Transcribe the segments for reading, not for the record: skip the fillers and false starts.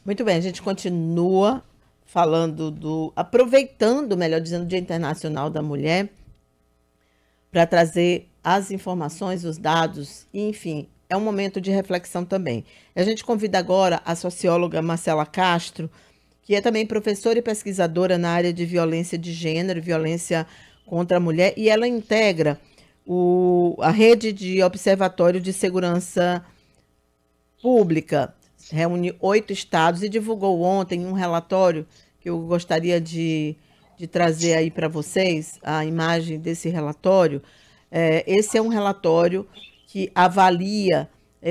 Muito bem, a gente continua falando aproveitando, melhor dizendo, o Dia Internacional da Mulher para trazer as informações, os dados, e, enfim, é um momento de reflexão também. A gente convida agora a socióloga Marcela Castro, que é também professora e pesquisadora na área de violência de gênero, violência contra a mulher, e ela integra a rede de observatório de segurança pública, reúne 8 estados e divulgou ontem um relatório que eu gostaria de trazer aí para vocês, a imagem desse relatório. Esse é um relatório que avalia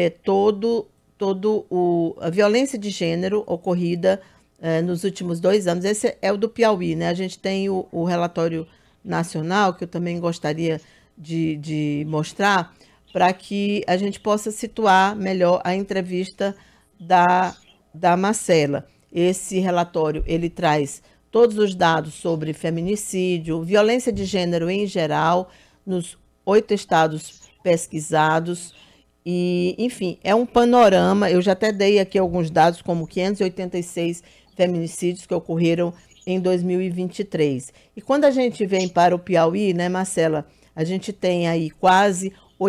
a violência de gênero ocorrida nos últimos 2 anos. Esse é o do Piauí, né? A gente tem o relatório nacional, que eu também gostaria de mostrar, para que a gente possa situar melhor a entrevista da Marcela. Esse relatório, ele traz todos os dados sobre feminicídio, violência de gênero em geral, nos 8 estados pesquisados, e, enfim, é um panorama. Eu já até dei aqui alguns dados, como 586 feminicídios que ocorreram em 2023. E quando a gente vem para o Piauí, né, Marcela, a gente tem aí quase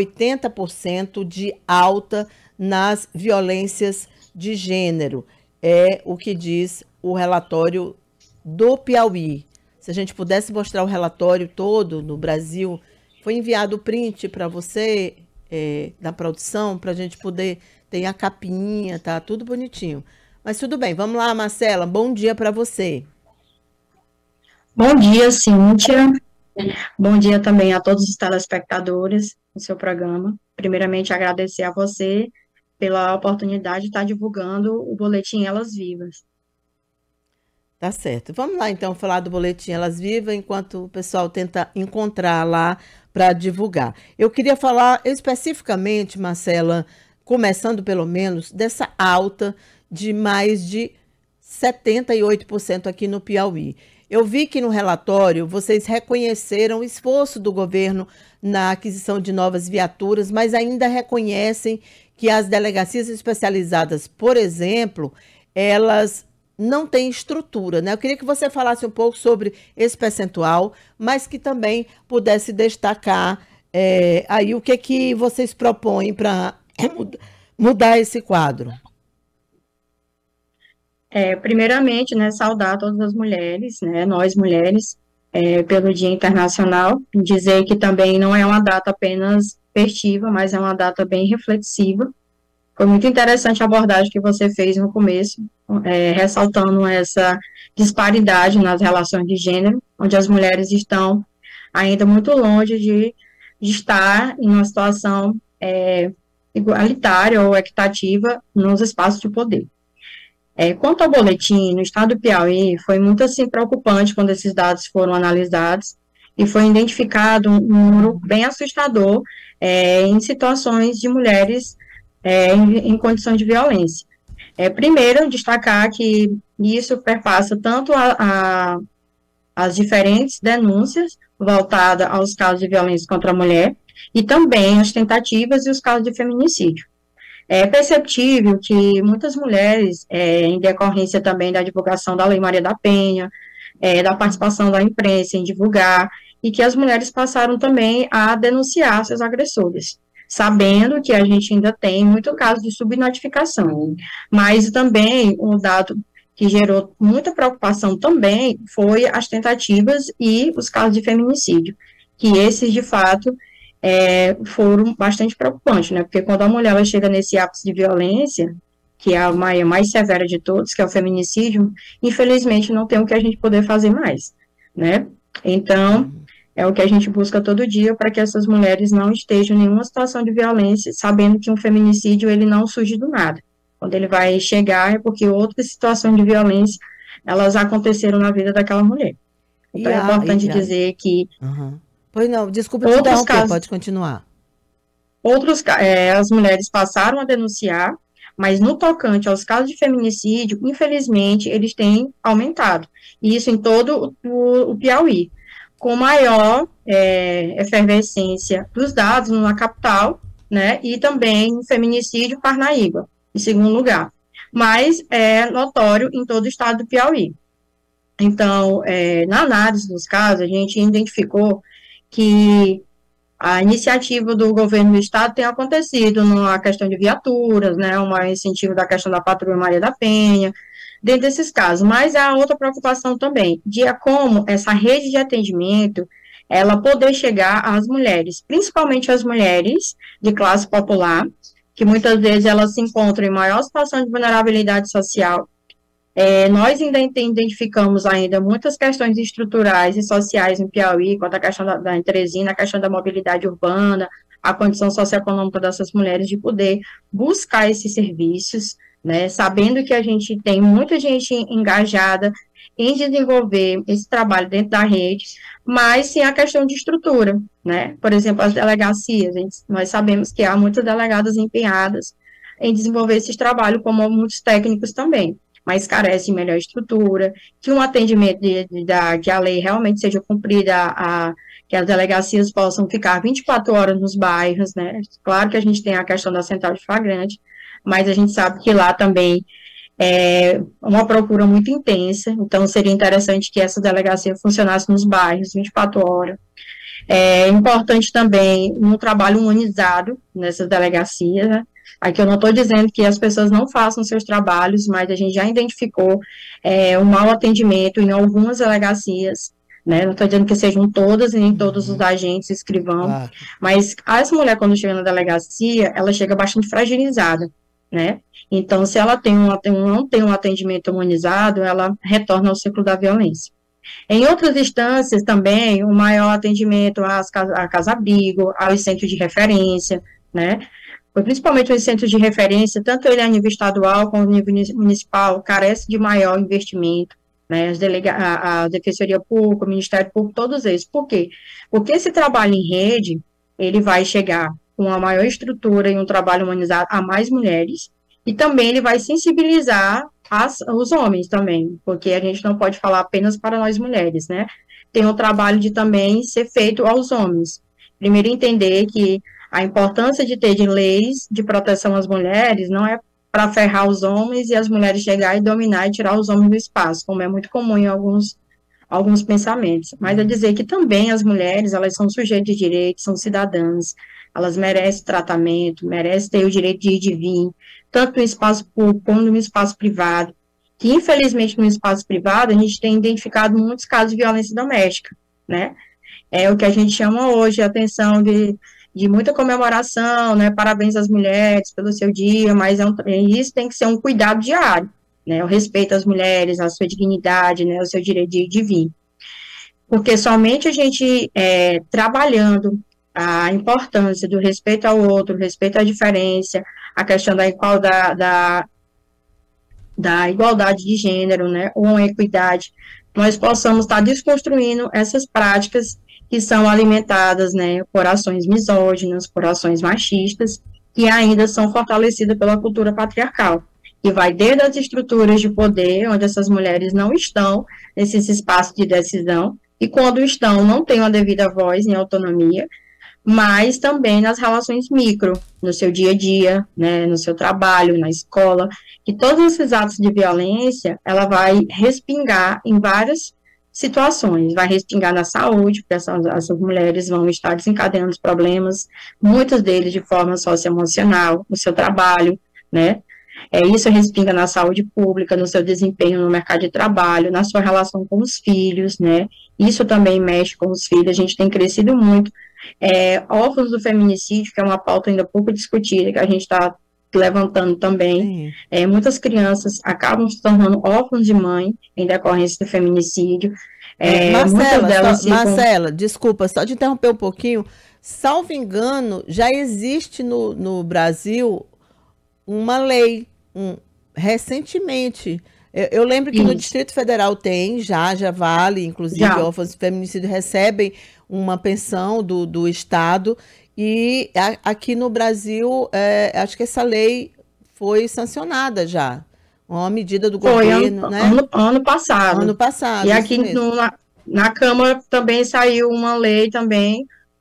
80% de alta nas violências de gênero. É o que diz o relatório do Piauí. Se a gente pudesse mostrar o relatório todo no Brasil, foi enviado o print para você, da produção, para a gente poder ter a capinha, tá tudo bonitinho. Mas tudo bem, vamos lá, Marcela, bom dia para você. Bom dia, Cíntia. Bom dia também a todos os telespectadores do seu programa. Primeiramente, agradecer a você pela oportunidade de estar divulgando o boletim Elas Vivas. Tá certo. Vamos lá, então, falar do Boletim Elas Vivas, enquanto o pessoal tenta encontrar lá para divulgar. Eu queria falar especificamente, Marcela, começando pelo menos, dessa alta de mais de 78% aqui no Piauí. Eu vi que no relatório vocês reconheceram o esforço do governo na aquisição de novas viaturas, mas ainda reconhecem que as delegacias especializadas, por exemplo, elas não têm estrutura, né? Eu queria que você falasse um pouco sobre esse percentual, mas que também pudesse destacar aí o que vocês propõem para mudar esse quadro. Primeiramente, né, saudar todas as mulheres, né, nós mulheres, pelo Dia Internacional, dizer que também não é uma data apenas festiva, mas é uma data bem reflexiva. Foi muito interessante a abordagem que você fez no começo, ressaltando essa disparidade nas relações de gênero, onde as mulheres estão ainda muito longe de estar em uma situação igualitária ou equitativa nos espaços de poder. Quanto ao boletim, no estado do Piauí, foi muito assim preocupante quando esses dados foram analisados e foi identificado um número bem assustador em situações de mulheres em condições de violência. Primeiro, destacar que isso perpassa tanto as diferentes denúncias voltadas aos casos de violência contra a mulher e também as tentativas e os casos de feminicídio. É perceptível que muitas mulheres, em decorrência também da divulgação da Lei Maria da Penha, da participação da imprensa em divulgar, e que as mulheres passaram também a denunciar seus agressores, sabendo que a gente ainda tem muito caso de subnotificação. Mas também um dado que gerou muita preocupação também foi as tentativas e os casos de feminicídio, que esses, de fato, foram bastante preocupantes, né? Porque quando a mulher ela chega nesse ápice de violência, que é a mais severa de todos, que é o feminicídio, infelizmente não tem o que a gente poder fazer mais, né? Então, é o que a gente busca todo dia para que essas mulheres não estejam em nenhuma situação de violência, sabendo que um feminicídio ele não surge do nada. Quando ele vai chegar é porque outras situações de violência elas aconteceram na vida daquela mulher. Então, é importante dizer que Uhum. Pois não, desculpa te interromper, pode continuar. As mulheres passaram a denunciar, mas no tocante aos casos de feminicídio, infelizmente, eles têm aumentado. E isso em todo o Piauí, com maior efervescência dos dados na capital, né, e também no feminicídio Parnaíba, em segundo lugar. mas é notório em todo o estado do Piauí. Então, na análise dos casos, a gente identificou que a iniciativa do governo do estado tem acontecido na questão de viaturas, né, um incentivo da questão da Patrulha Maria da Penha, dentro desses casos. Mas há outra preocupação também, de como essa rede de atendimento, ela poder chegar às mulheres, principalmente as mulheres de classe popular, que muitas vezes elas se encontram em maior situação de vulnerabilidade social. Nós ainda identificamos ainda muitas questões estruturais e sociais em Piauí, quanto à questão da Teresina, a questão da mobilidade urbana, a condição socioeconômica dessas mulheres de poder buscar esses serviços, né, sabendo que a gente tem muita gente engajada em desenvolver esse trabalho dentro da rede, mas sim a questão de estrutura, né, por exemplo, as delegacias, nós sabemos que há muitas delegadas empenhadas em desenvolver esse trabalho, como muitos técnicos também, mas carece de melhor estrutura, que um atendimento que a lei realmente seja cumprida, que as delegacias possam ficar 24 horas nos bairros, né? Claro que a gente tem a questão da central de flagrante, mas a gente sabe que lá também é uma procura muito intensa, então seria interessante que essa delegacia funcionasse nos bairros 24 horas. É importante também um trabalho humanizado nessas delegacias, né? Aqui eu não estou dizendo que as pessoas não façam seus trabalhos, mas a gente já identificou um mau atendimento em algumas delegacias, né? Não estou dizendo que sejam todas e nem todos os agentes escrivão, mas essa mulher, quando chega na delegacia, ela chega bastante fragilizada, né? Então, se ela não tem um atendimento humanizado, ela retorna ao ciclo da violência. Em outras instâncias também, o maior atendimento a casa-abrigo, aos centros de referência, né? Principalmente os centros de referência, tanto ele a nível estadual como a nível municipal, carece de maior investimento, né, a Defensoria Pública, o Ministério Público, todos eles. Por quê? Porque esse trabalho em rede, ele vai chegar com uma maior estrutura e um trabalho humanizado a mais mulheres, e também ele vai sensibilizar os homens também, porque a gente não pode falar apenas para nós mulheres, né? Tem o trabalho de também ser feito aos homens. Primeiro entender que a importância de ter de leis de proteção às mulheres não é para ferrar os homens e as mulheres chegar e dominar e tirar os homens do espaço, como é muito comum em alguns pensamentos, mas é dizer que também as mulheres, elas são sujeitos de direitos, são cidadãs, elas merecem tratamento, merecem ter o direito de ir e de vir, tanto no espaço público como no espaço privado, que infelizmente no espaço privado a gente tem identificado muitos casos de violência doméstica, né? É o que a gente chama hoje a atenção de muita comemoração, né, parabéns às mulheres pelo seu dia, mas isso tem que ser um cuidado diário, né, o respeito às mulheres, à sua dignidade, né, o seu direito de vir. Porque somente a gente trabalhando a importância do respeito ao outro, respeito à diferença, a questão da igualdade de gênero, né, ou a equidade, nós possamos estar desconstruindo essas práticas que são alimentadas, né, por ações misóginas, por ações machistas, que ainda são fortalecidas pela cultura patriarcal, que vai desde as estruturas de poder, onde essas mulheres não estão nesses espaços de decisão, e quando estão, não têm uma devida voz em autonomia, mas também nas relações micro, no seu dia a dia, né, no seu trabalho, na escola, que todos esses atos de violência, ela vai respingar em várias situações, vai respingar na saúde, porque essas mulheres vão estar desencadeando os problemas, muitos deles de forma socioemocional, no seu trabalho, né, isso respinga na saúde pública, no seu desempenho no mercado de trabalho, na sua relação com os filhos, né, isso também mexe com os filhos, a gente tem crescido muito, órfãos do feminicídio, que é uma pauta ainda pouco discutida, que a gente está levantando também, muitas crianças acabam se tornando órfãos de mãe em decorrência do feminicídio. Marcela, desculpa, só de interromper um pouquinho, salvo engano, já existe no Brasil uma lei, recentemente, eu lembro que no Distrito Federal tem, já vale, inclusive órfãos de feminicídio recebem uma pensão do Estado, e aqui no Brasil, acho que essa lei foi sancionada já, uma medida do governo, né? Ano passado. Ano passado. E aqui na Câmara também saiu uma lei também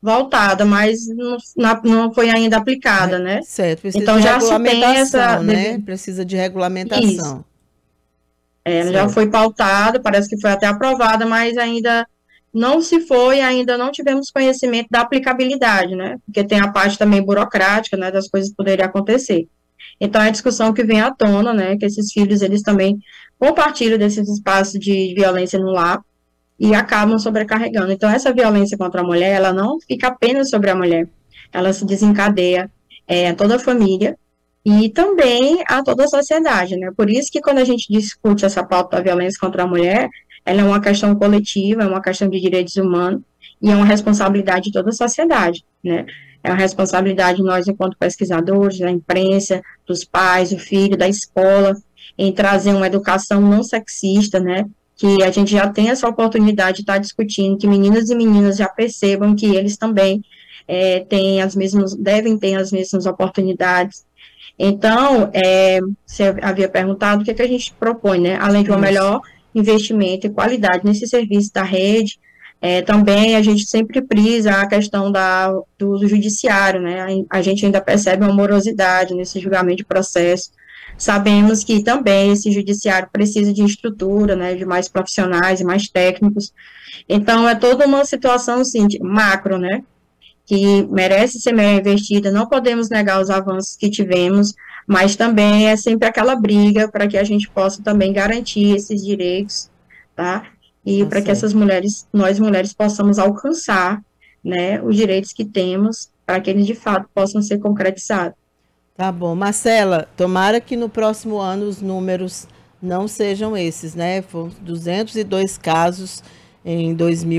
voltada, mas não foi ainda aplicada, né? Certo, precisa Então de já se tem essa... regulamentação, né? Precisa de Isso. regulamentação. Já Certo. foi pautada, parece que foi até aprovada, mas ainda não se foi, ainda não tivemos conhecimento da aplicabilidade, né? Porque tem a parte também burocrática, né, das coisas poderem acontecer. Então, é a discussão que vem à tona, né, que esses filhos, eles também compartilham desses espaços de violência no lar e acabam sobrecarregando. Então, essa violência contra a mulher, ela não fica apenas sobre a mulher, ela se desencadeia a toda a família e também a toda a sociedade, né? Por isso que quando a gente discute essa pauta da violência contra a mulher, ela é uma questão coletiva, é uma questão de direitos humanos e é uma responsabilidade de toda a sociedade, né? É uma responsabilidade de nós, enquanto pesquisadores, da imprensa, dos pais, do filho, da escola, em trazer uma educação não sexista, né? Que a gente já tem essa oportunidade de estar discutindo, que meninas e meninas já percebam que eles também têm as mesmas, devem ter as mesmas oportunidades. Então, você havia perguntado o que, é que a gente propõe, né? Além de um melhor investimento e qualidade nesse serviço da rede, também a gente sempre prisa a questão do judiciário, né? A gente ainda percebe uma morosidade nesse julgamento de processo. Sabemos que também esse judiciário precisa de estrutura, né? De mais profissionais e mais técnicos. Então, é toda uma situação, assim, macro, né? Que merece ser melhor investida, não podemos negar os avanços que tivemos, mas também é sempre aquela briga para que a gente possa também garantir esses direitos, tá? E Tá para que certo. essas mulheres, nós mulheres, possamos alcançar, né, os direitos que temos, para que eles de fato possam ser concretizados. Tá bom. Marcela, tomara que no próximo ano os números não sejam esses, né? Foram 202 casos em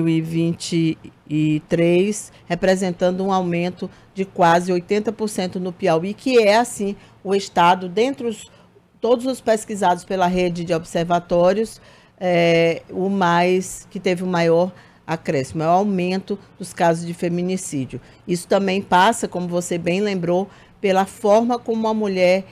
2023, representando um aumento de quase 80% no Piauí, que é, assim, o estado, dentre todos os pesquisados pela rede de observatórios, o mais, que teve o maior acréscimo, é o aumento dos casos de feminicídio. Isso também passa, como você bem lembrou, pela forma como a mulher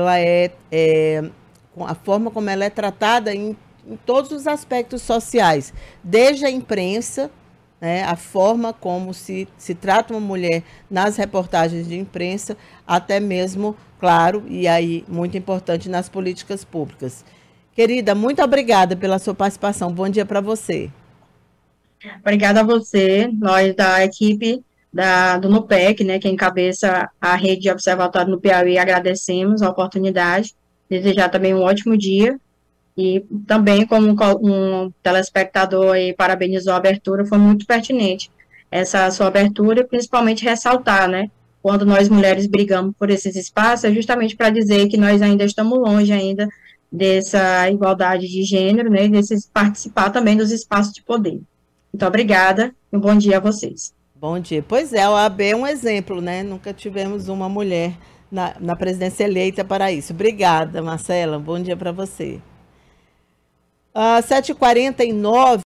a forma como ela é tratada em todos os aspectos sociais, desde a imprensa, né, a forma como se trata uma mulher nas reportagens de imprensa, até mesmo, claro, e aí muito importante, nas políticas públicas. Querida, muito obrigada pela sua participação. Bom dia para você. Obrigada a você, nós da equipe do NUPEC, né, que encabeça a rede de observatório no Piauí, agradecemos a oportunidade, desejar também um ótimo dia. E também, como um telespectador aí parabenizou a abertura, foi muito pertinente essa sua abertura, e principalmente ressaltar, né, quando nós mulheres brigamos por esses espaços, é justamente para dizer que nós ainda estamos longe ainda dessa igualdade de gênero, né, e participar também dos espaços de poder. Muito obrigada e um bom dia a vocês. Bom dia. Pois é, a OAB é um exemplo, né? Nunca tivemos uma mulher na presidência eleita para isso. Obrigada, Marcela. Bom dia para você. 7h49.